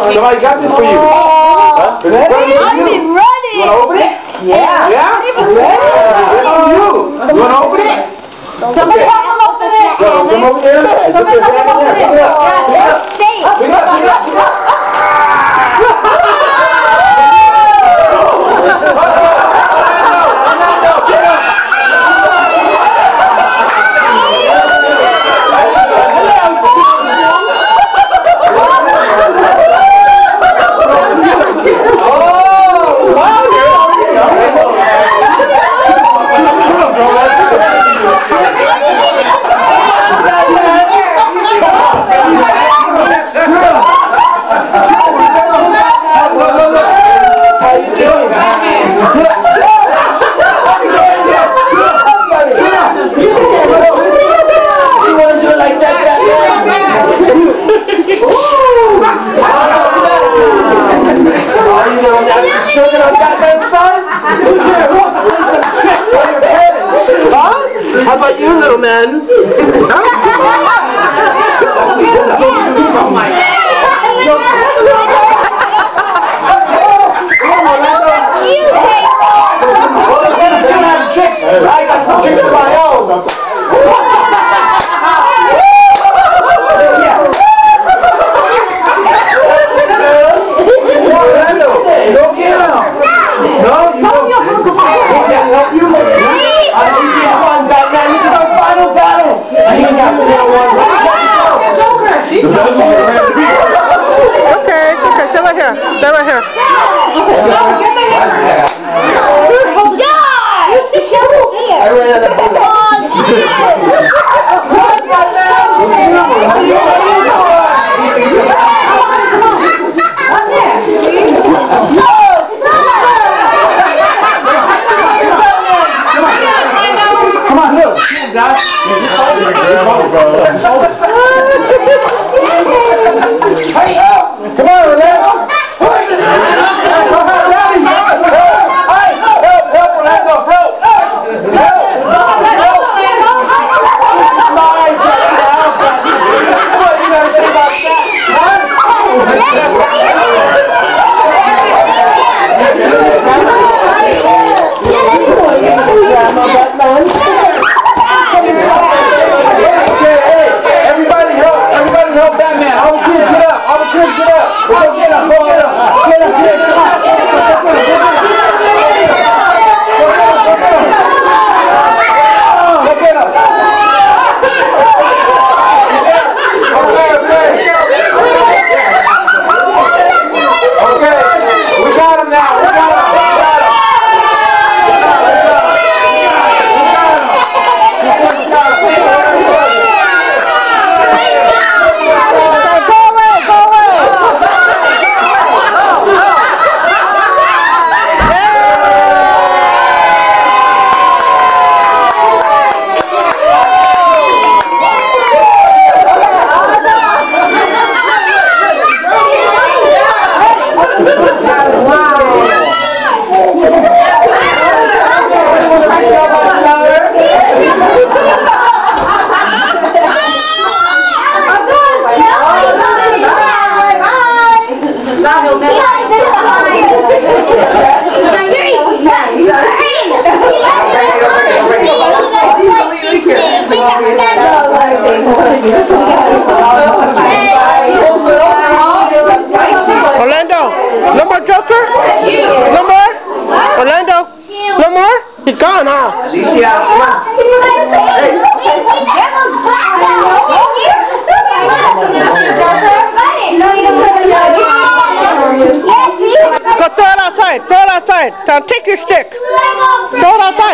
Somebody got this for you. Huh? Is it ready? I've been running. You want to open it? Yeah. Yeah? This for you. You want to open it? Somebody help him open it. Go, come over here. Somebody help him open it. Pick it up. Pick it up. Pick it up. Pick it up. How about you, little man? I got some chicks of my own. Go get him. No, you don't. He can't help you. I think you won, Batman. This is our final battle. I ain't got to get one. Okay, okay, stay right here. Stay right here. I ran out of bullets. Come on, look. Hey, come on, Orlando. Help, Orlando, bro. Help Batman. All the kids get up. All the kids get up. Go get up. Go get up. Get up, kids. Come on. Go get up. Okay. We got him now. We got him. Orlando, no more Joker? No more? Orlando, no more? He's gone, huh? Go throw it outside. Throw it outside. Now take your stick. Throw it outside.